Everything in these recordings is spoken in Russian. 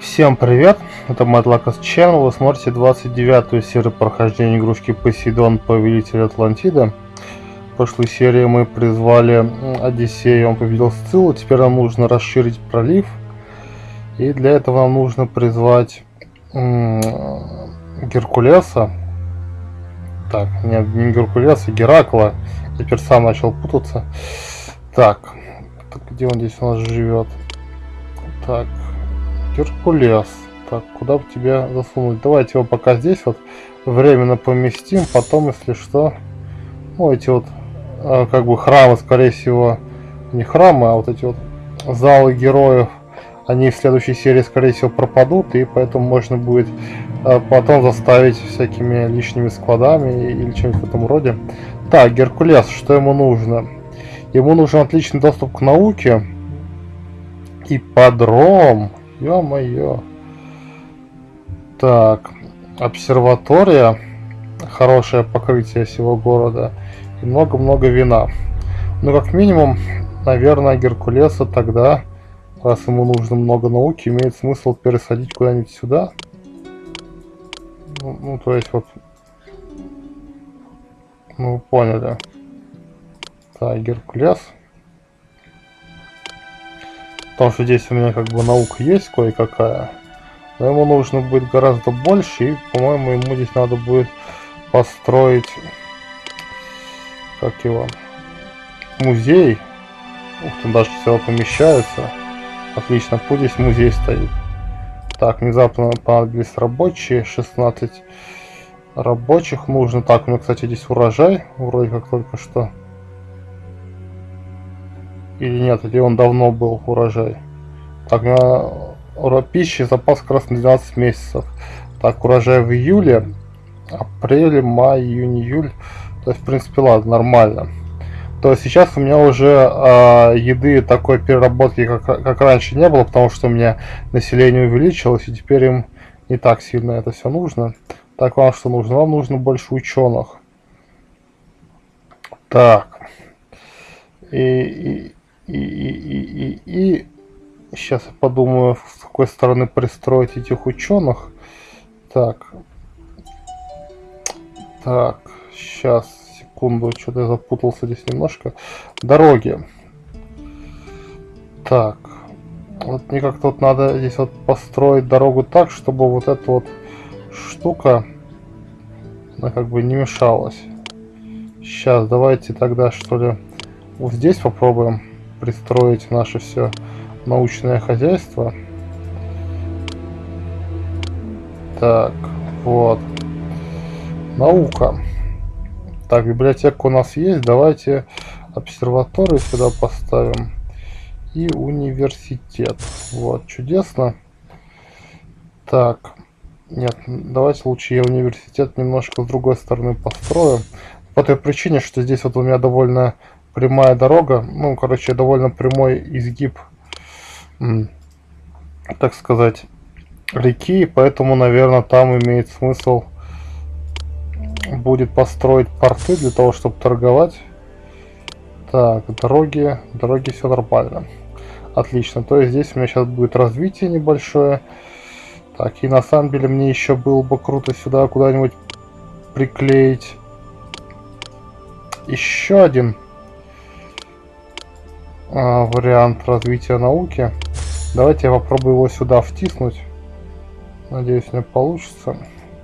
Всем привет, это Мэтлакас Channel, вы смотрите 29-ю серию прохождения игрушки Посейдон, Повелитель Атлантиды. В прошлой серии мы призвали Одиссея, он победил Сциллу, теперь нам нужно расширить пролив. И для этого нам нужно призвать Геркулеса. Так, не Геркулеса, Геракла. Я теперь сам начал путаться. Так, где он здесь у нас живет? Так, Геркулес. Так, куда бы тебя засунуть? Давайте его пока здесь вот временно поместим. Потом, если что, ну, эти вот как бы храмы, скорее всего, не храмы, а вот эти вот залы героев, они в следующей серии, скорее всего, пропадут, и поэтому можно будет потом заставить всякими лишними складами или чем-нибудь в этом роде. Так, Геркулес, что ему нужно? Ему нужен отличный доступ к науке. Ипподром. Ё-моё. Так, обсерватория. Хорошее покрытие всего города. И много-много вина. Ну, как минимум, наверное, Геркулеса тогда, раз ему нужно много науки, имеет смысл пересадить куда-нибудь сюда. Ну, то есть вот... Ну, вы поняли. Так, Геркулес. Потому что здесь у меня как бы наука есть кое-какая. Но ему нужно будет гораздо больше. И, по-моему, ему здесь надо будет построить... Как его? Музей. Ух, там даже все помещается. Отлично, пусть здесь музей стоит. Так, внезапно понадобились рабочие. 16 рабочих нужно. Так, у меня, кстати, здесь урожай. Вроде как только что. Или нет, или он давно был урожай. Так, на пищи запас как раз на 12 месяцев. Так, урожай в июле, апреле, май, июнь, июль. То есть, в принципе, ладно, нормально. То есть сейчас у меня уже еды такой переработки, как раньше, не было, потому что у меня население увеличилось, и теперь им не так сильно это все нужно. Так, вам что нужно? Вам нужно больше ученых. Так. И сейчас я подумаю, с какой стороны пристроить этих ученых. Так, сейчас, секунду, что-то я запутался здесь немножко. Дороги. Так, вот мне как-то вот надо здесь вот построить дорогу так, чтобы вот эта вот штука, она как бы не мешалась. Сейчас, давайте тогда, что ли, вот здесь попробуем пристроить наше все научное хозяйство. Так, вот. Наука. Так, библиотека у нас есть. Давайте обсерваторию сюда поставим. И университет. Вот, чудесно. Так, нет, давайте лучше я университет немножко с другой стороны построю. По той причине, что здесь вот у меня довольно прямая дорога, ну, короче, довольно прямой изгиб, так сказать, реки, поэтому, наверное, там имеет смысл будет построить порты для того, чтобы торговать. Так, дороги все нормально. Отлично, то есть здесь у меня сейчас будет развитие небольшое. Так, и на самом деле мне еще было бы круто сюда куда-нибудь приклеить еще один вариант развития науки. Давайте я попробую его сюда втиснуть. Надеюсь, у меня получится.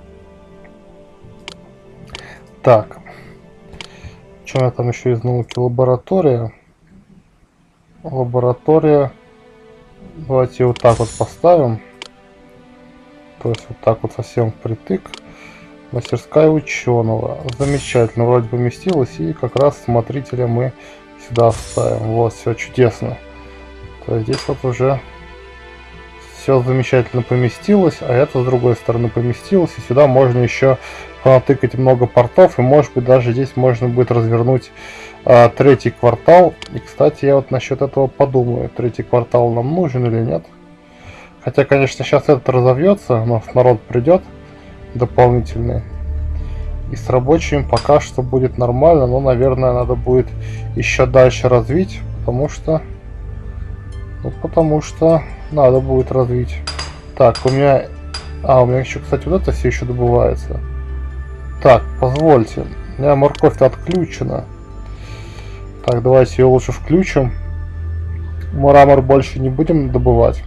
Так. Что у меня там еще из науки? Лаборатория. Лаборатория. Давайте вот так вот поставим. То есть вот так вот совсем впритык. Мастерская ученого. Замечательно. Вроде поместилась. И как раз смотрителя мы сюда вставим. Вот, все чудесно. То есть здесь вот уже все замечательно поместилось, а это с другой стороны поместилось. И сюда можно еще понатыкать много портов. И может быть даже здесь можно будет развернуть третий квартал. И, кстати, я вот насчет этого подумаю. Третий квартал нам нужен или нет. Хотя, конечно, сейчас этот разовьется, но народ придет дополнительный. И с рабочими пока что будет нормально, но, наверное, надо будет еще дальше развить, потому что надо будет развить. Так, у меня... у меня еще, кстати, вот это все еще добывается. Так, позвольте. У меня морковь-то отключена. Так, давайте ее лучше включим. Мрамор больше не будем добывать.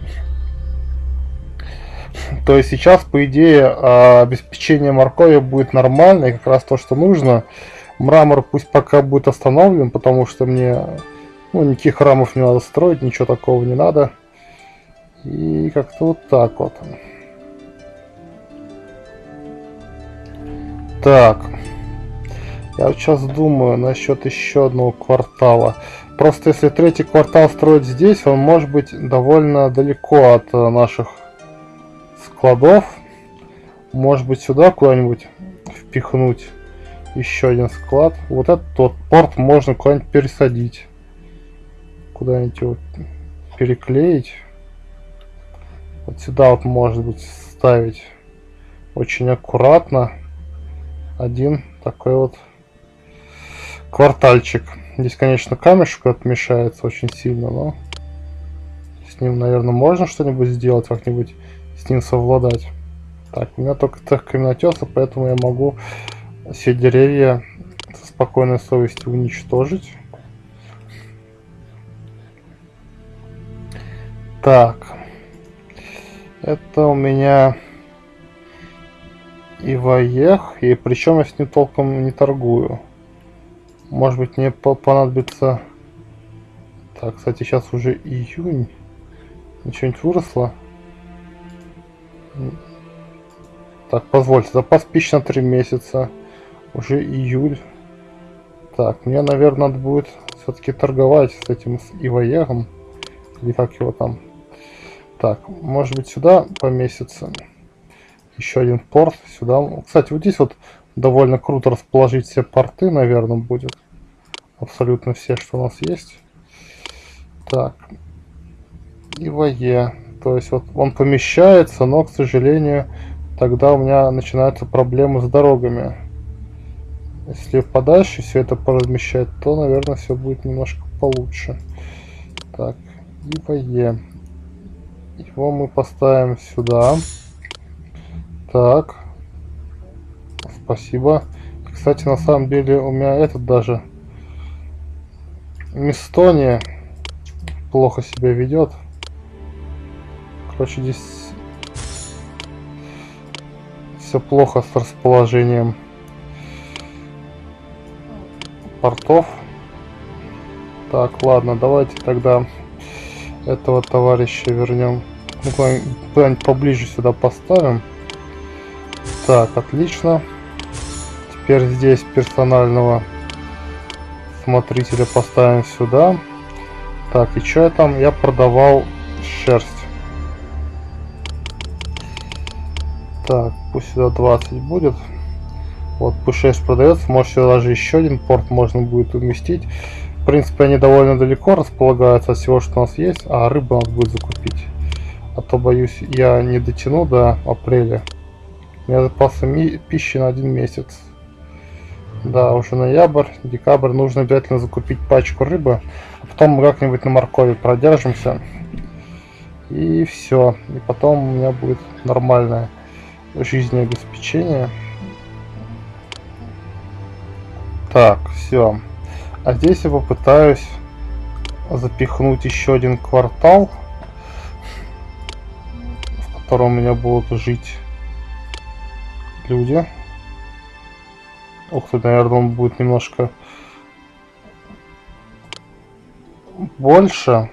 То есть сейчас, по идее, обеспечение моркови будет нормально, и как раз то, что нужно. Мрамор пусть пока будет остановлен, потому что мне никаких храмов не надо строить, ничего такого не надо. И как-то вот так вот. Так. Я вот сейчас думаю насчет еще одного квартала. Просто если третий квартал строить здесь, он может быть довольно далеко от наших складов. Может быть сюда куда-нибудь впихнуть еще один склад. Вот этот вот порт можно куда-нибудь пересадить. Куда-нибудь его переклеить. Вот сюда вот может быть ставить очень аккуратно один такой вот квартальчик. Здесь, конечно, камешек отмешается очень сильно, но с ним, наверное, можно что-нибудь сделать, как-нибудь с ним совладать. Так, у меня только цех каменотеса, поэтому я могу все деревья со спокойной совестью уничтожить. Так. Это у меня Иваех, и причем я с ним толком не торгую. Может быть, мне понадобится... Так, кстати, сейчас уже июнь. Что-нибудь выросло? Так, позвольте, запас пищи на 3 месяца. Уже июль. Так, мне, наверное, надо будет все-таки торговать с этим Иваегом. Или как его там. Так, может быть, сюда поместится. Еще один порт сюда. Кстати, вот здесь вот довольно круто расположить все порты, наверное, будет. Абсолютно все, что у нас есть. Так. Ивае. То есть вот он помещается, но, к сожалению, тогда у меня начинаются проблемы с дорогами. Если подальше все это поразмещать, то, наверное, все будет немножко получше. Так, Ивае. Его мы поставим сюда. Так. Спасибо. Кстати, на самом деле у меня этот даже Мистония плохо себя ведет. Короче, здесь все плохо с расположением портов. Так, ладно, давайте тогда этого товарища вернем. Ну, куда-нибудь поближе сюда поставим. Так, отлично. Теперь здесь персонального смотрителя поставим сюда. Так, и что я там? Я продавал шерсть. Так, пусть сюда 20 будет. Вот, пусть 6 продается. Может, сюда даже еще один порт можно будет уместить. В принципе, они довольно далеко располагаются от всего, что у нас есть. А рыбу надо будет закупить. А то, боюсь, я не дотяну до апреля. У меня запасы пищи на 1 месяц. Да, уже ноябрь, декабрь. Нужно обязательно закупить пачку рыбы. А потом мы как-нибудь на моркови продержимся. И все. И потом у меня будет нормальное жизнеобеспечение. Так, все. А здесь я попытаюсь запихнуть еще один квартал, в котором у меня будут жить люди. Ух ты, наверное, он будет немножко больше.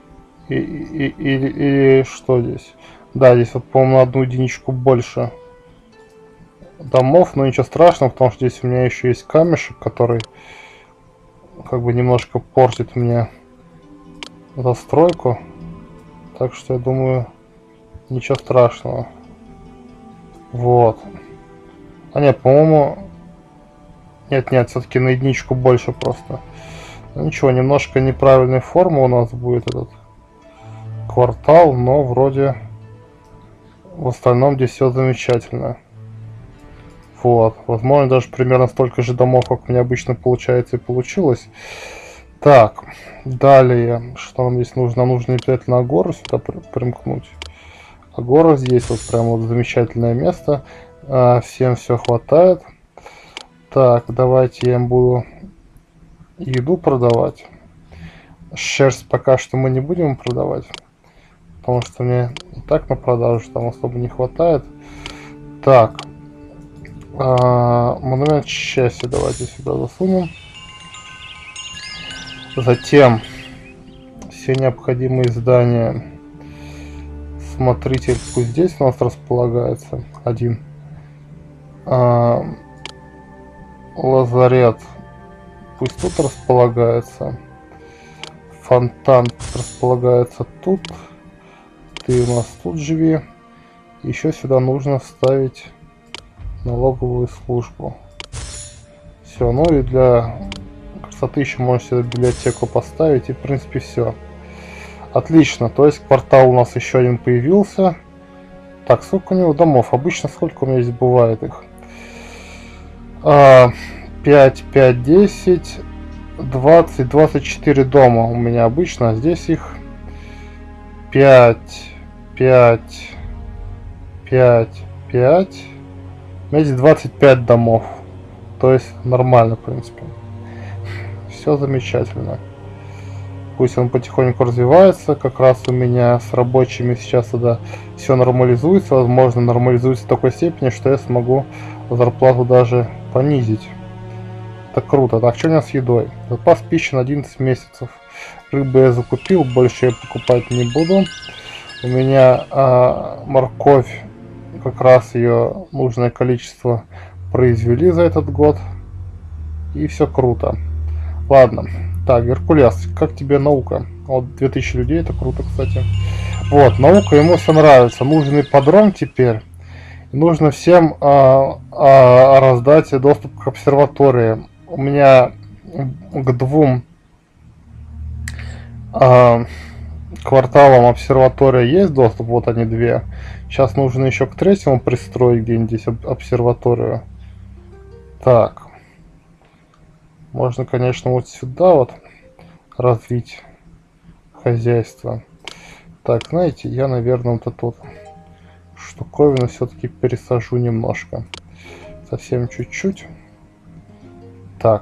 И что здесь? Да, здесь вот, по-моему, на 1 единичку больше домов, но ничего страшного, потому что здесь у меня еще есть камешек, который как бы немножко портит мне застройку. Так что я думаю, ничего страшного. Вот. А нет, по-моему... Нет, все-таки на 1 больше просто. Ну, ничего, немножко неправильной формы у нас будет этот квартал, но вроде в остальном здесь все замечательно. Вот. Возможно, даже примерно столько же домов, как у меня обычно получается и получилось. Так, далее, что нам здесь нужно? Нам нужно обязательно гору сюда примкнуть. А город здесь вот прям вот замечательное место. Всем все хватает. Так, давайте я им буду еду продавать. Шерсть пока что мы не будем продавать, потому что мне и так на продажу там особо не хватает. Так, монумент счастья давайте сюда засунем. Затем все необходимые здания. Смотритель пусть здесь у нас располагается. Один. Лазарет пусть тут располагается. Фонтан располагается тут. Ты у нас тут живи. Еще сюда нужно вставить налоговую службу. Все, ну и для красоты еще можете библиотеку поставить. И в принципе все. Отлично, то есть квартал у нас еще один появился. Так, сколько у него домов? Обычно сколько у меня здесь бывает их? 5, 5, 10, 20, 24 дома у меня обычно. А здесь их 5, 5, 5, 5. У меня здесь 25 домов. То есть нормально, в принципе. Все замечательно. Пусть он потихоньку развивается. Как раз у меня с рабочими сейчас тогда все нормализуется. Возможно, нормализуется в такой степени, что я смогу зарплату даже понизить. Это круто. Так, что у нас с едой? Запас пищи на 11 месяцев. Рыбу я закупил, больше я покупать не буду. У меня морковь, как раз ее нужное количество произвели за этот год. И все круто. Ладно. Так, Геркулес, как тебе наука? Вот 2000 людей, это круто, кстати. Вот, наука, ему все нравится. Нужен ипподром теперь. Нужно всем раздать доступ к обсерватории. У меня к 2 кварталам обсерватория есть доступ, вот они 2. Сейчас нужно еще к 3-му пристроить где-нибудь здесь обсерваторию. Так. Можно, конечно, вот сюда вот развить хозяйство. Так, знаете, я, наверное, вот эту вот штуковину все-таки пересажу немножко. Совсем чуть-чуть. Так.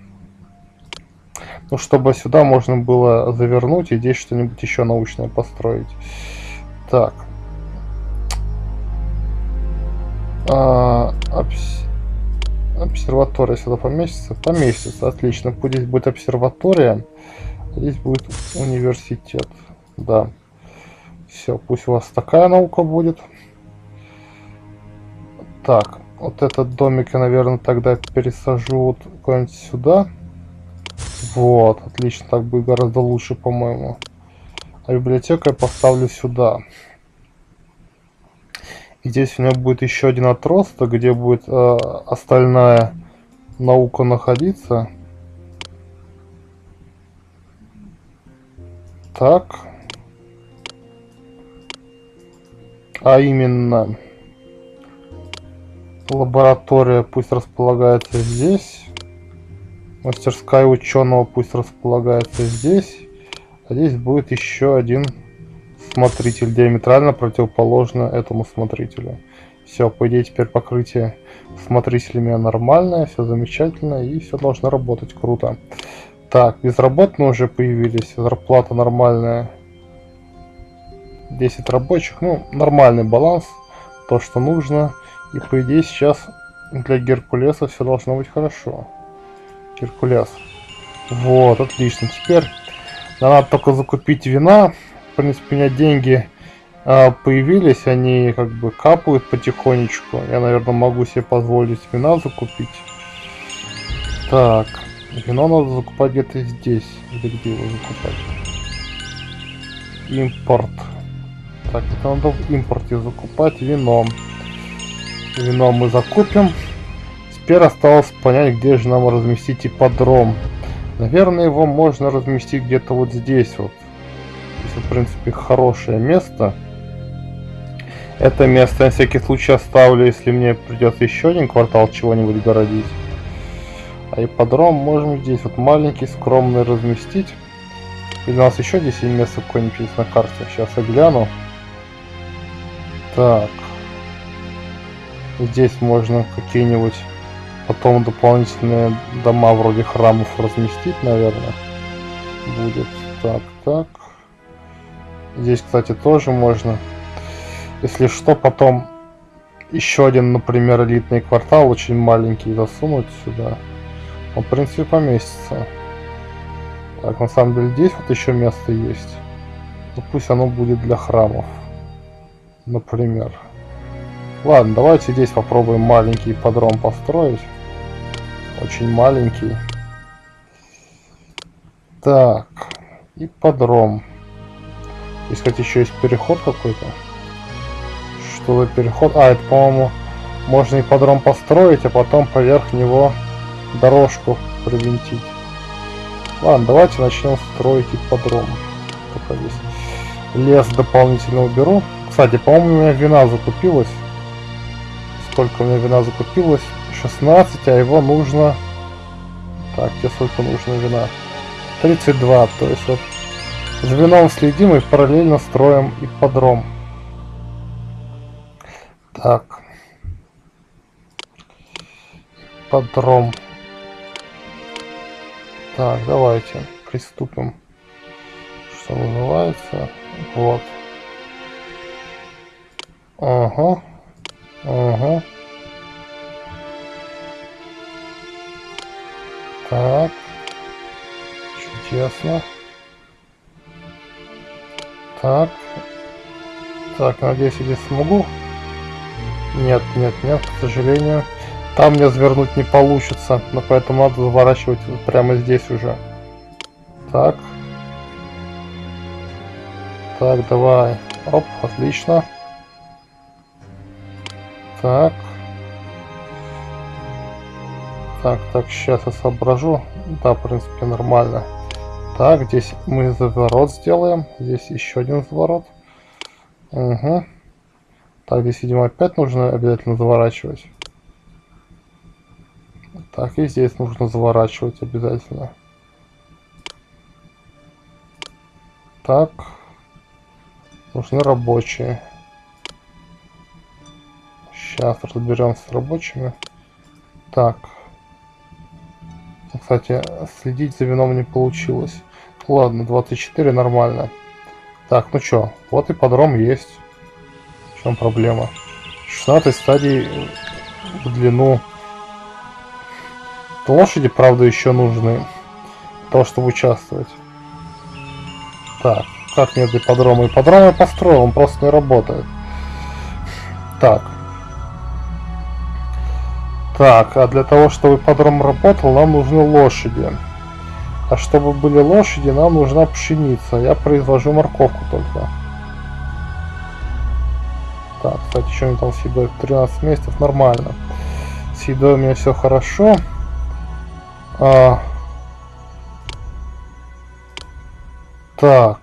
Ну, чтобы сюда можно было завернуть и здесь что-нибудь еще научное построить. Так. Обсерватория сюда поместится? Поместится, отлично. Пусть здесь будет обсерватория, а здесь будет университет. Да. Все, пусть у вас такая наука будет. Так, вот этот домик я, наверное, тогда пересажу вот куда-нибудь сюда. Вот, отлично, так будет гораздо лучше, по-моему. А библиотеку я поставлю сюда. И здесь у меня будет еще один отросток, где будет остальная наука находиться. Так. А именно, лаборатория пусть располагается здесь. Мастерская ученого пусть располагается здесь. А здесь будет еще один смотритель, диаметрально противоположно этому смотрителю. Все, по идее, теперь покрытие смотрителями нормальное, все замечательно, и все должно работать круто. Так, безработные уже появились, зарплата нормальная. 10 рабочих, ну, нормальный баланс, то, что нужно. И, по идее, сейчас для Геркулеса все должно быть хорошо. Геркулес. Вот, отлично. Теперь надо только закупить вина. В принципе, у меня деньги появились, они как бы капают потихонечку. Я, наверное, могу себе позволить вина закупить. Так, вино надо закупать где-то здесь. Где его закупать? Импорт. Так, это надо в импорте закупать вино. Вино мы закупим. Теперь осталось понять, где же нам разместить ипподром. Наверное, его можно разместить где-то вот здесь вот. Здесь, в принципе, хорошее место. Это место на всякий случай оставлю, если мне придется еще один квартал чего-нибудь городить. А ипподром можем здесь вот маленький, скромный разместить. Или у нас еще здесь место какое-нибудь есть на карте. Сейчас я гляну. Так. Здесь можно какие-нибудь потом дополнительные дома вроде храмов разместить, наверное. Будет. Так, так. Здесь, кстати, тоже можно. Если что, потом еще один, например, элитный квартал, очень маленький, засунуть сюда. Он, в принципе, поместится. Так, на самом деле, здесь вот еще место есть. Ну, пусть оно будет для храмов. Например. Ладно, давайте здесь попробуем маленький ипподром построить. Очень маленький. Так. Ипподром. Здесь, кстати, еще есть переход какой-то. Что за переход? А, это, по-моему, можно ипподром построить, а потом поверх него дорожку привинтить. Ладно, давайте начнем строить ипподром. Только здесь лес дополнительно уберу. Кстати, по-моему, у меня вина закупилась. Сколько у меня вина закупилось? 16, а его нужно... Так, тебе сколько нужно вина? 32, то есть вот за вином следим и параллельно строим ипподром. Так. Ипподром. Так, давайте приступим. Что называется? Вот. Ага. Ага. Так. Чудесно. Так. Так, надеюсь, я здесь смогу. Нет, нет, нет, к сожалению. Там мне завернуть не получится, но поэтому надо заворачивать прямо здесь уже. Так. Так, давай. Оп, отлично. Так. Так, так, сейчас я соображу. Да, в принципе, нормально. Так, здесь мы заворот сделаем. Здесь еще один заворот. Угу. Так, здесь, видимо, опять нужно обязательно заворачивать. Так, и здесь нужно заворачивать обязательно. Так. Нужны рабочие. Сейчас разберемся с рабочими. Так. Кстати, следить за вином не получилось. Ладно, 24 нормально. Так, ну чё, вот ипподром есть. В чем проблема? 16 стадий в длину. Лошади, правда, еще нужны для того, чтобы участвовать. Так, как нет ипподрома? Ипподром я построил, он просто не работает. Так. Так, а для того, чтобы ипподром работал, нам нужны лошади. А чтобы были лошади, нам нужна пшеница. Я произвожу морковку только. Так, кстати, что у меня там с едой? 13 месяцев, нормально. С едой у меня все хорошо. Так.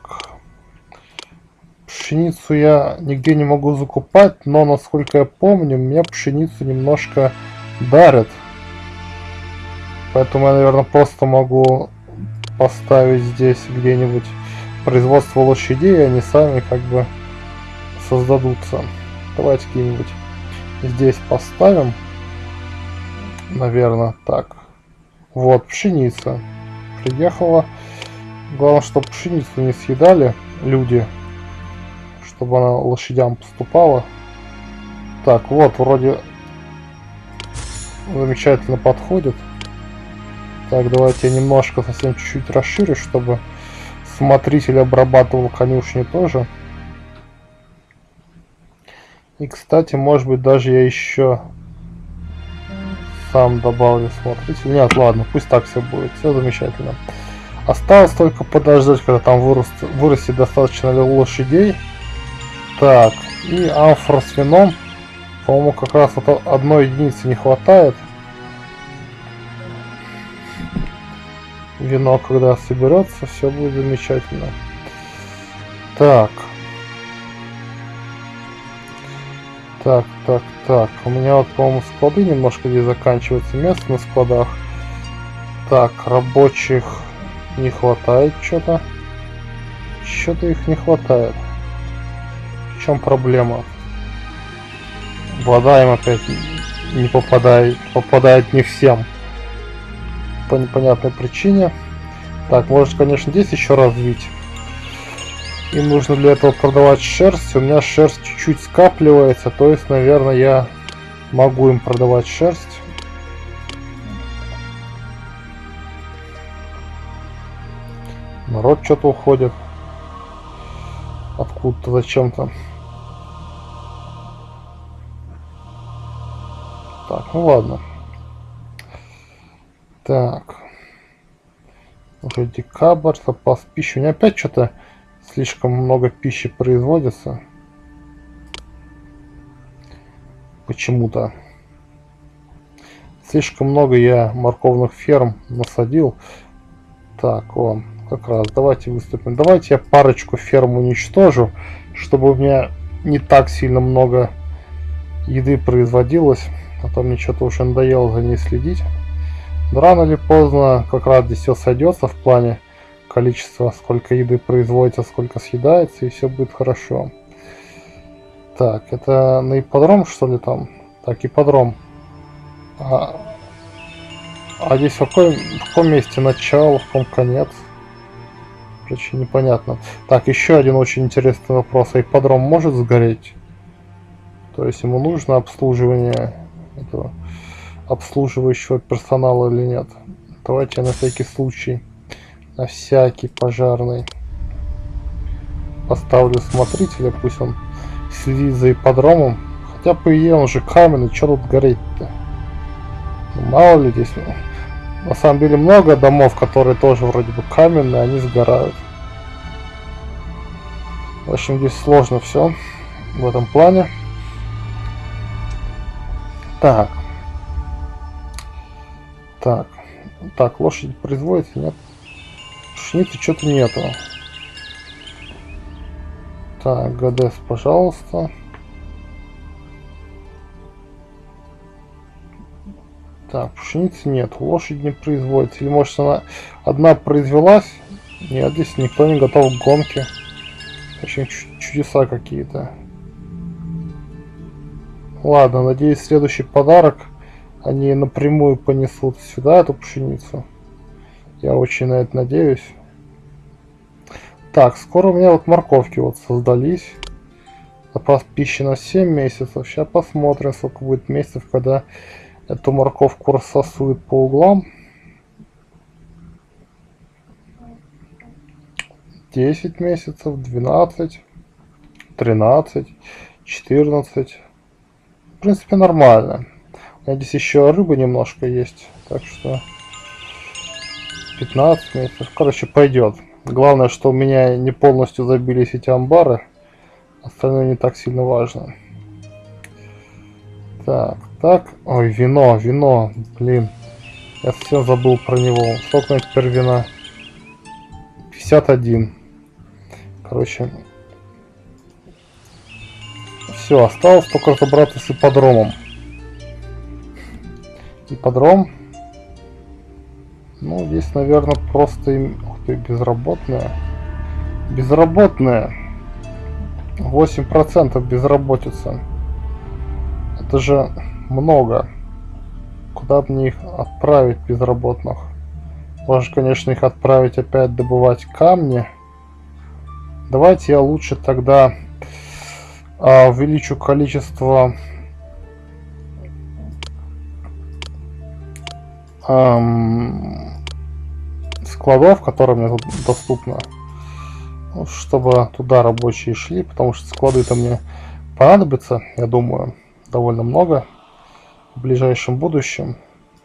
Пшеницу я нигде не могу закупать, но, насколько я помню, мне пшеницу немножко дарят. Поэтому я, наверное, просто могу поставить здесь где-нибудь производство лошадей, и они сами как бы создадутся. Давайте где-нибудь здесь поставим. Наверное, так. Вот, пшеница приехала. Главное, чтобы пшеницу не съедали люди, чтобы она лошадям поступала. Так, вот, вроде замечательно подходит. Так, давайте я немножко, совсем чуть-чуть расширю, чтобы смотритель обрабатывал конюшни тоже. И, кстати, может быть, даже я еще сам добавлю смотритель. Нет, ладно, пусть так все будет. Все замечательно. Осталось только подождать, когда там вырастет достаточно лошадей. Так, и амфор с вином. По-моему, как раз вот одной единицы не хватает. Вино, когда соберется, все будет замечательно. Так. Так, так, так. У меня вот, по-моему, склады немножко здесь заканчивается место на складах. Так, рабочих не хватает что-то. Что-то их не хватает. В чем проблема? Вода им опять не попадает, попадает не всем. По непонятной причине. Так, может, конечно, здесь еще развить. Им нужно для этого продавать шерсть. У меня шерсть чуть-чуть скапливается, то есть, наверное, я могу им продавать шерсть. Народ что-то уходит. Откуда-то зачем-то. Так, ну ладно. Так. Уже декабрь, запас пищи. У меня опять что-то слишком много пищи производится. Почему-то. Слишком много я морковных ферм насадил. Так, о, как раз, давайте выступим. Давайте я парочку ферм уничтожу, чтобы у меня не так сильно много еды производилось. А то мне что-то уже надоело за ней следить. Но рано или поздно как раз здесь все сойдется в плане количества, сколько еды производится, сколько съедается, и все будет хорошо. Так, это на ипподром, что ли, там? Так, ипподром. А здесь в каком месте начало, в каком конец? Короче, непонятно. Так, еще один очень интересный вопрос. А ипподром может сгореть? То есть ему нужно обслуживание этого обслуживающего персонала или нет? Давайте я на всякий случай, на всякий пожарный поставлю смотрителя, пусть он следит за ипподромом. Хотя, по идее, он же каменный, что тут гореть-то? Ну, мало ли здесь. На самом деле много домов, которые тоже вроде бы каменные, они сгорают. В общем, здесь сложно все в этом плане. Так. Так, лошадь производится, нет? Пшеницы что-то нету. Так, ГДС, пожалуйста. Так, пшеницы нет, лошадь не производится. Или может она одна произвелась? Нет, здесь никто не готов к гонке. Очень чудеса какие-то. Ладно, надеюсь, следующий подарок они напрямую понесут сюда эту пшеницу. Я очень на это надеюсь. Так, скоро у меня вот морковки вот создались. Запас пищи на 7 месяцев. Сейчас посмотрим, сколько будет месяцев, когда эту морковку рассосует по углам. 10 месяцев, 12, 13, 14. В принципе, нормально. У меня здесь еще рыба немножко есть. Так что 15 месяцев. Короче, пойдет. Главное, что у меня не полностью забились эти амбары. Остальное не так сильно важно. Так. Ой, вино. Блин. Я совсем забыл про него. Сколько у меня теперь вина? 51. Короче. Все, осталось только разобраться с ипподромом. Ипподром. Ну, здесь, наверное, просто им... Ух ты, безработная. Безработная. 8% безработица. Это же много. Куда бы мне их отправить, безработных? Можно, конечно, их отправить опять добывать камни. Давайте я лучше тогда увеличу количество складов, которые мне тут доступны, чтобы туда рабочие шли, потому что склады-то мне понадобятся, я думаю, довольно много в ближайшем будущем.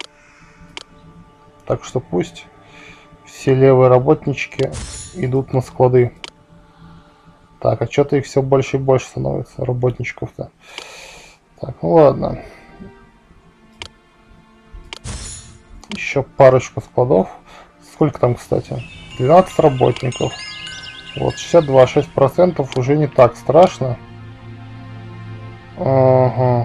Так что пусть все левые работнички идут на склады. Так, а что-то их все больше и больше становится, работничков-то. Так, ну ладно. Еще парочку складов. Сколько там, кстати? 12 работников. Вот, 62,6% уже не так страшно. Ага.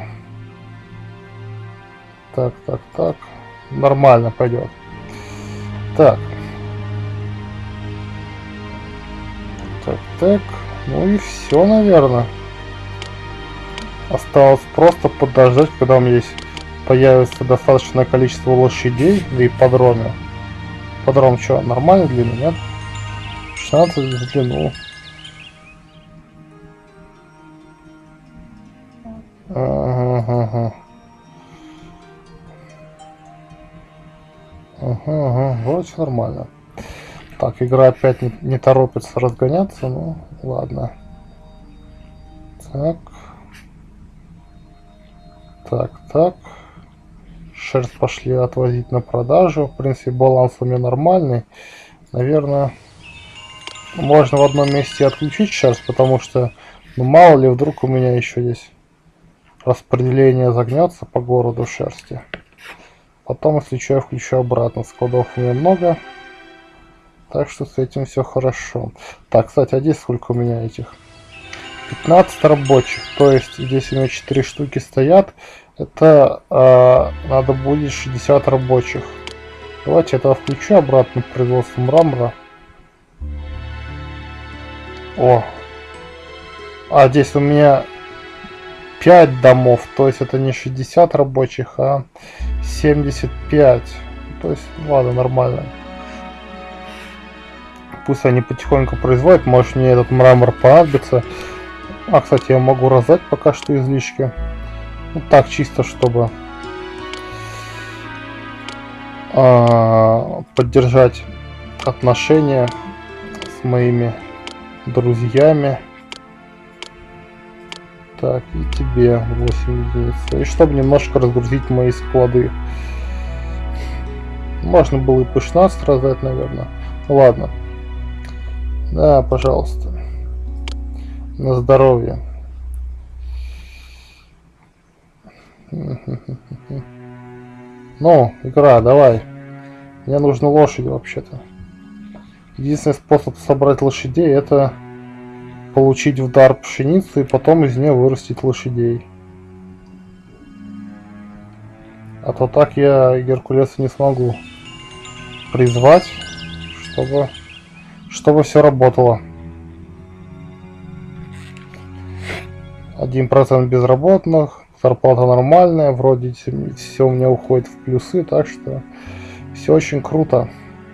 Так. Нормально пойдет. Так. Так. Ну и все, наверное. Осталось просто подождать, когда у меня есть появится достаточное количество лошадей на ипподроме. Ипподром что, нормальный длину, нет? 16 в длину. Ага. Ага, вроде нормально. Так, игра опять не торопится разгоняться, ну ладно. Так. Так. Шерсть пошли отвозить на продажу. В принципе, баланс у меня нормальный. Наверное, можно в одном месте отключить шерсть, потому что, ну, мало ли, вдруг у меня еще здесь распределение загнется по городу шерсти. Потом, если что, я включу обратно. Складов у меня много. Так что с этим все хорошо. Так, кстати, а здесь сколько у меня этих? 15 рабочих. То есть здесь у меня 4 штуки стоят. Это надо будет 60 рабочих. Давайте это включу обратно производство мрамора. О! А здесь у меня 5 домов. То есть это не 60 рабочих, а 75. То есть, ладно, нормально. Пусть они потихоньку производят. Может, мне этот мрамор понадобится. А, кстати, я могу раздать пока что излишки. Вот так, чисто, чтобы поддержать отношения с моими друзьями. Так, и тебе 8 единиц. И чтобы немножко разгрузить мои склады. Можно было и по 16 раздать, наверное. Ладно. Да, пожалуйста. На здоровье. Ну, игра, давай. Мне нужны лошади вообще-то. Единственный способ собрать лошадей — это получить в дар пшеницу и потом из нее вырастить лошадей. А то так я Геркулеса не смогу призвать, чтобы все работало. 1% безработных, зарплата нормальная, вроде все у меня уходит в плюсы, так что все очень круто.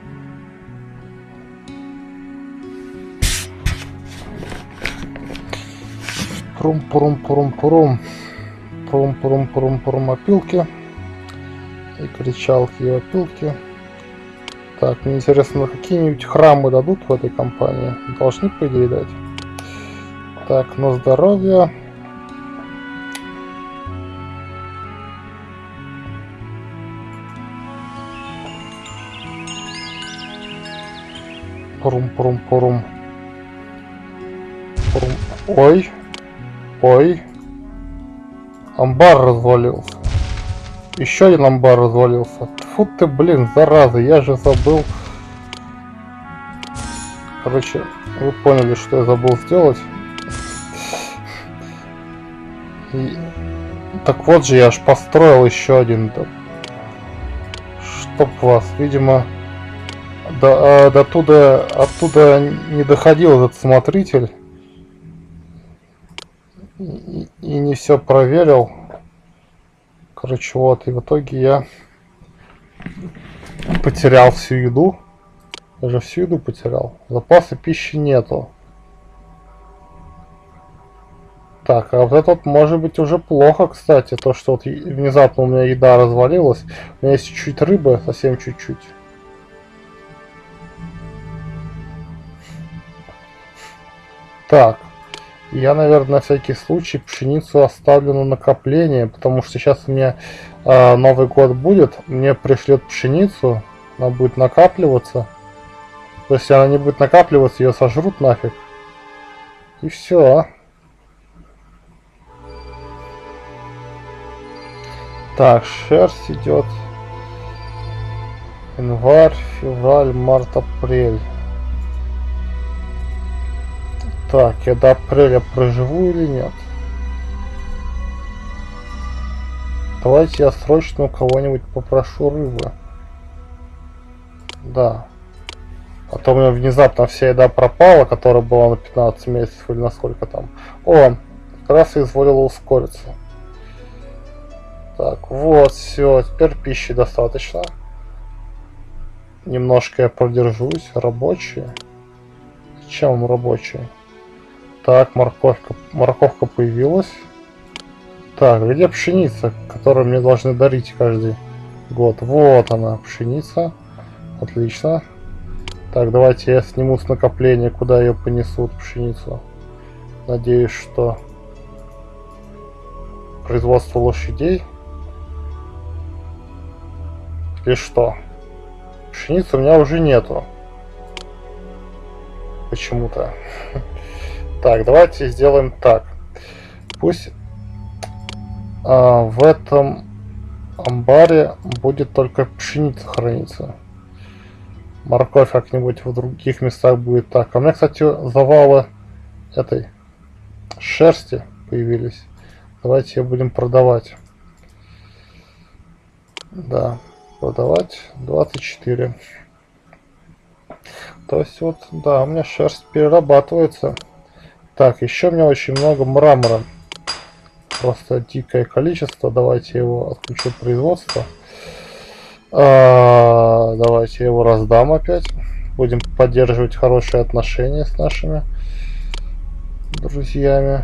Пурум-пурум-пурум-пурум. Пурум-пурум-пурум-пурум опилки. И кричалки, и опилки. Так, мне интересно, какие-нибудь храмы дадут в этой компании? Должны, по идее, дать. Так, на здоровье. Пурум-пурум-пурум. Ой. Ой. Амбар развалился. Еще один амбар развалился. Фу ты, блин, зараза, я же забыл. Короче, вы поняли, что я забыл сделать. И... Так вот же, я аж построил еще один. Чтоб вас, видимо, оттуда не доходил этот смотритель. И не все проверил. Короче, вот, и в итоге я потерял всю еду. Я же всю еду потерял. Запаса пищи нету. Так, а вот это вот может быть уже плохо, кстати. То, что вот внезапно у меня еда развалилась. У меня есть чуть-чуть рыбы, совсем чуть-чуть. Так. Я, наверное, на всякий случай пшеницу оставлю на накопление, потому что сейчас у меня Новый год будет, мне пришлет пшеницу, она будет накапливаться. То есть, если она не будет накапливаться, ее сожрут нафиг. И все. Так, шерсть идет. Январь, февраль, март, апрель. Так, я до апреля проживу или нет? Давайте я срочно у кого-нибудь попрошу рыбы. Да. А то у меня внезапно вся еда пропала, которая была на 15 месяцев или на сколько там. О, раз и изволила ускориться. Так, вот, все, теперь пищи достаточно. Немножко я продержусь. Рабочие. Чем рабочие? Так, морковка появилась. Так, где пшеница, которую мне должны дарить каждый год? Вот она, пшеница. Отлично. Так, давайте я сниму с накопления, куда ее понесут, пшеницу. Надеюсь, что производство лошадей. Или что? Пшеницы у меня уже нету. Почему-то. Так, давайте сделаем так. Пусть в этом амбаре будет только пшеница храниться. Морковь как-нибудь в других местах будет так. А у меня, кстати, завалы этой шерсти появились. Давайте ее будем продавать. Да, продавать 24. То есть вот, да, у меня шерсть перерабатывается. Так, еще у меня очень много мрамора. Просто дикое количество. Давайте его отключу производство. Давайте я его раздам опять. Будем поддерживать хорошие отношения с нашими друзьями.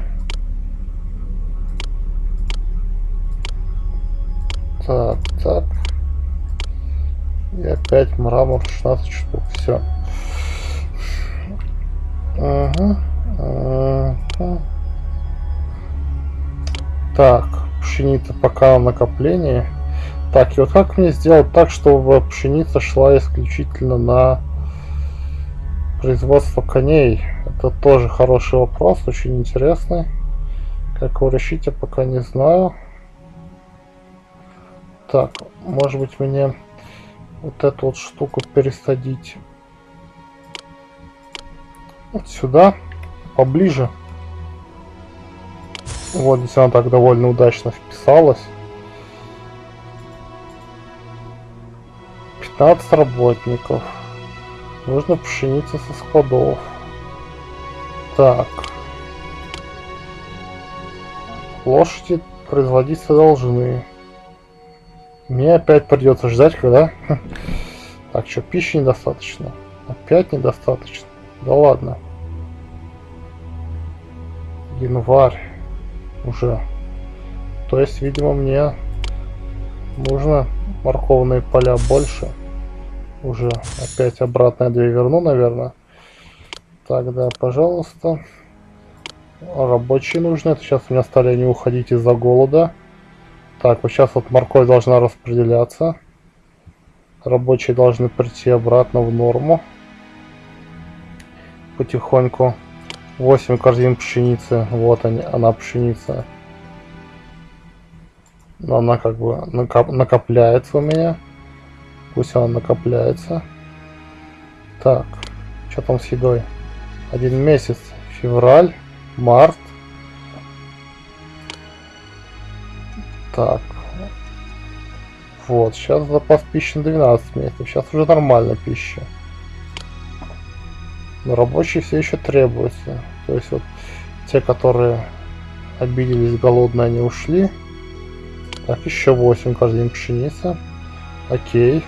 Так, так. И опять мрамор 16 штук. Все. Так, пшеница пока в накоплении. Так, и вот как мне сделать так, чтобы пшеница шла исключительно на производство коней? Это тоже хороший вопрос, очень интересный. Как его решить, я пока не знаю. Так, может быть мне вот эту вот штуку пересадить вот сюда, поближе. Вот здесь она так довольно удачно вписалась. 15 работников. Нужно пшеница со складов. Так. Лошади производиться должны. Мне опять придется ждать, когда... Так, что, пищи недостаточно? Опять недостаточно? Да ладно. Январь. Уже. То есть, видимо, мне нужно морковные поля больше. Уже опять обратно я 2 верну, наверное. Тогда, пожалуйста. Рабочие нужны. Это сейчас у меня стали не уходить из-за голода. Так, вот сейчас вот морковь должна распределяться. Рабочие должны прийти обратно в норму. Потихоньку. 8 корзин пшеницы. Вот они, она пшеница. Но она как бы накопляется у меня. Пусть она накопляется. Так, что там с едой? 1 месяц. Февраль, март. Так. Вот, сейчас запас пищи на 12 месяцев. Сейчас уже нормальная пища. Но рабочие все еще требуются. То есть вот те, которые обиделись, голодные, они ушли. Так, еще 8 корзин пшеницы. Окей.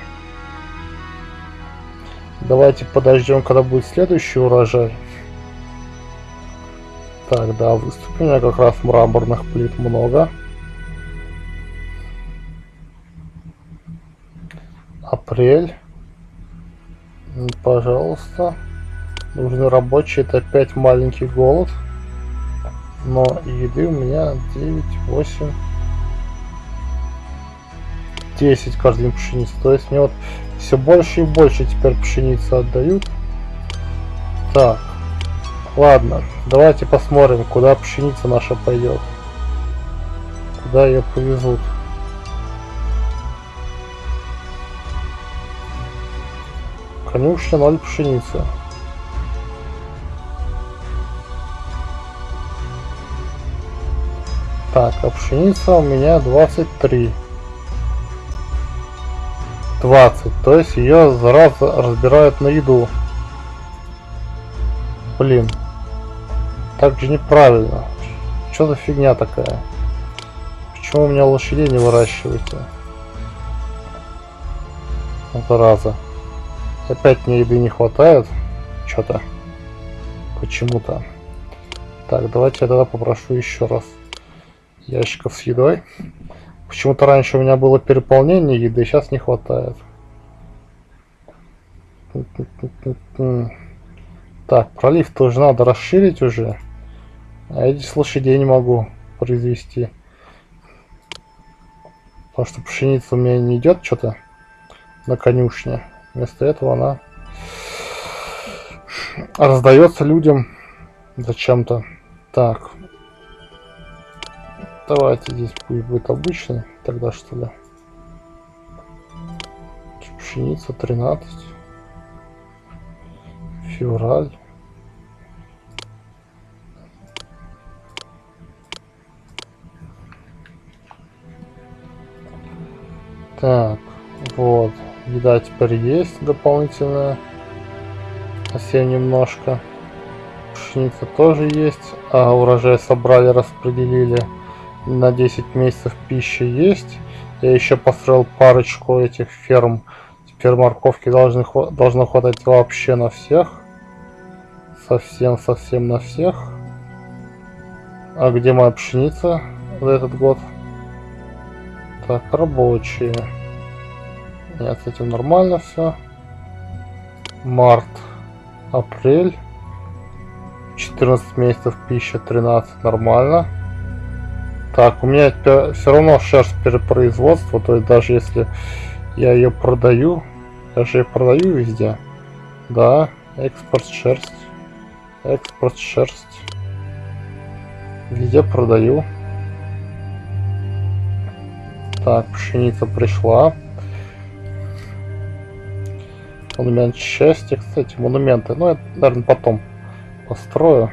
Давайте подождем, когда будет следующий урожай. Так, да, выступим. У меня как раз мраморных плит много. Апрель. Пожалуйста. Нужны рабочие. Это опять маленький голод. Но еды у меня 9, 8, 10 корзин пшеницы. То есть мне вот все больше и больше теперь пшеницы отдают. Так. Ладно. Давайте посмотрим, куда пшеница наша пойдет. Куда ее повезут. Конюшня 0 пшеницы. Так, а пшеница у меня 23. 20. То есть ее зараза разбирают на еду. Блин. Так же неправильно. Что за фигня такая? Почему у меня лошадей не выращиваете? Зараза. Опять мне еды не хватает. Что-то. Почему-то. Так, давайте я тогда попрошу еще раз ящиков с едой. Почему-то раньше у меня было переполнение еды, сейчас не хватает. Так, пролив тоже надо расширить уже. А я здесь лошадей не могу произвести. Потому что пшеница у меня не идет что-то на конюшне. Вместо этого она раздается людям зачем-то. Так. Давайте здесь пусть будет обычный. Тогда что ли? Пшеница 13. Февраль. Так, вот. Еда теперь есть дополнительная. Совсем немножко. Пшеница тоже есть. А урожай собрали, распределили. На 10 месяцев пищи есть. Я еще построил парочку этих ферм. Теперь морковки должно хватать вообще на всех. Совсем на всех. А где моя пшеница за этот год? Так, рабочие. Нет, с этим нормально все. Март, апрель. 14 месяцев пища, 13 нормально. Так, у меня все равно шерсть перепроизводства, то есть даже если я ее продаю, я же ее продаю везде. Да, экспорт шерсть. Экспорт шерсть. Везде продаю. Так, пшеница пришла. Монумент счастья, кстати, монументы. Ну, это, наверное, потом построю.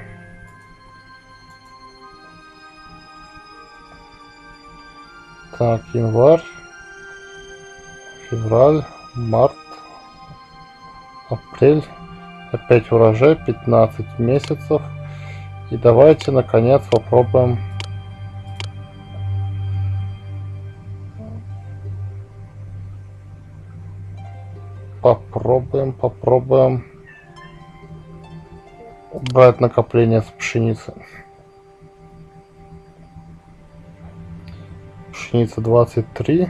Так, январь, февраль, март, апрель. Опять урожай, 15 месяцев. И давайте, наконец, попробуем. Попробуем убрать накопление с пшеницы. Пшеница 23.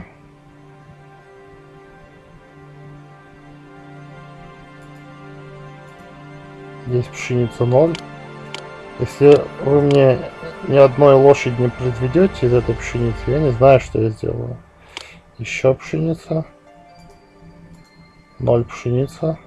Здесь пшеница 0. Если вы мне ни одной лошади не произведете из этой пшеницы, я не знаю, что я сделаю. Еще пшеница. 0 пшеница.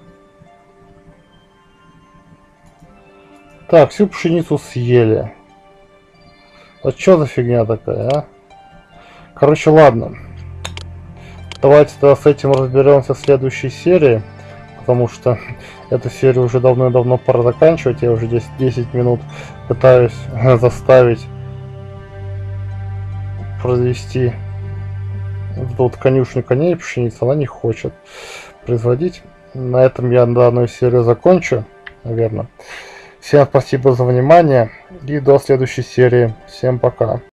Так, всю пшеницу съели. Вот что за фигня такая, а? Короче, ладно. Давайте тогда с этим разберемся в следующей серии. Потому что эту серию уже давно-давно пора заканчивать. Я уже здесь 10 минут пытаюсь заставить произвести вот конюшню коней пшеницы. Она не хочет производить. На этом я данную серию закончу, наверное. Всем спасибо за внимание и до следующей серии. Всем пока.